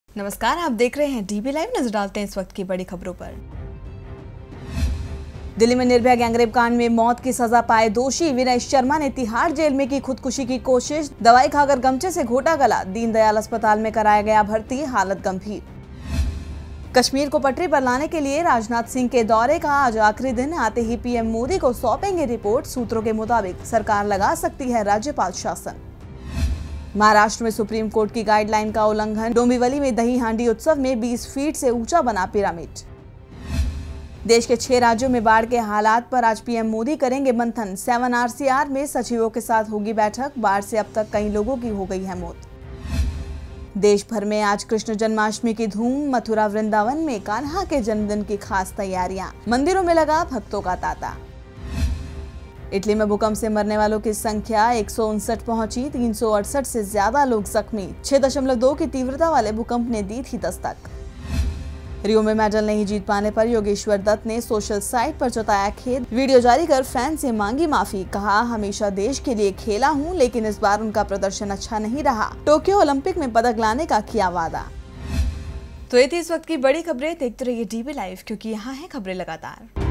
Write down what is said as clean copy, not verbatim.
नमस्कार, आप देख रहे हैं डीबी लाइव। नजर डालते हैं इस वक्त की बड़ी खबरों पर। दिल्ली में निर्भया गैंगरेप कांड में मौत की सजा पाए दोषी विनय शर्मा ने तिहाड़ जेल में की खुदकुशी की कोशिश। दवाई खाकर गमछे से घोटा गला, दीनदयाल अस्पताल में कराया गया भर्ती, हालत गंभीर। कश्मीर को पटरी पर लाने के लिए राजनाथ सिंह के दौरे का आज आखिरी दिन। आते ही पीएम मोदी को सौंपेंगे रिपोर्ट। सूत्रों के मुताबिक सरकार लगा सकती है राज्यपाल शासन। महाराष्ट्र में सुप्रीम कोर्ट की गाइडलाइन का उल्लंघन। डोंबिवली में दही हांडी उत्सव में 20 फीट से ऊंचा बना पिरामिड। देश के 6 राज्यों में बाढ़ के हालात पर आज पीएम मोदी करेंगे मंथन। 7 RCR में सचिवों के साथ होगी बैठक। बाढ़ से अब तक कई लोगों की हो गई है मौत। देश भर में आज कृष्ण जन्माष्टमी की धूम। मथुरा वृंदावन में कान्हा के जन्मदिन की खास तैयारियां। मंदिरों में लगा भक्तों का तांता। इटली में भूकंप से मरने वालों की संख्या 159 पहुंची। 368 से ज्यादा लोग जख्मी। 6.2 की तीव्रता वाले भूकंप ने दी थी दस्तक। रियो में मेडल नहीं जीत पाने पर योगेश्वर दत्त ने सोशल साइट पर जताया खेद। वीडियो जारी कर फैन से मांगी माफी। कहा, हमेशा देश के लिए खेला हूं, लेकिन इस बार उनका प्रदर्शन अच्छा नहीं रहा। टोक्यो ओलंपिक में पदक लाने का किया वादा। तो ये थी इस वक्त की बड़ी खबरें। देखते रहिए डीबी लाइव, क्योंकि यहाँ है खबरें लगातार।